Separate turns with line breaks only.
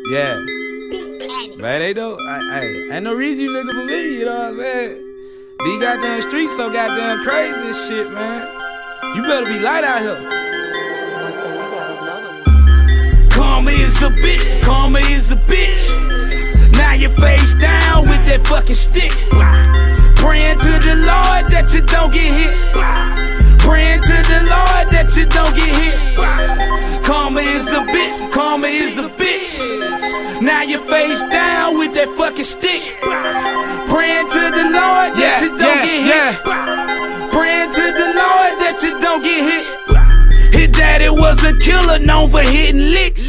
Yeah. Man, they don't. Ain't no reason you nigga believe, you know what I'm saying? These goddamn streets so goddamn crazy and shit, man. You better be light out here. Karma is a bitch, karma is a bitch. Now you face down with that fucking stick. Praying to the Lord that you don't get hit. Praying to the Lord that you don't get hit. Karma is a bitch, karma is a bitch. Now you face down with that fucking stick. Praying to the Lord that you don't get hit. Praying to the Lord that you don't get hit. His daddy was a killer known for hitting licks.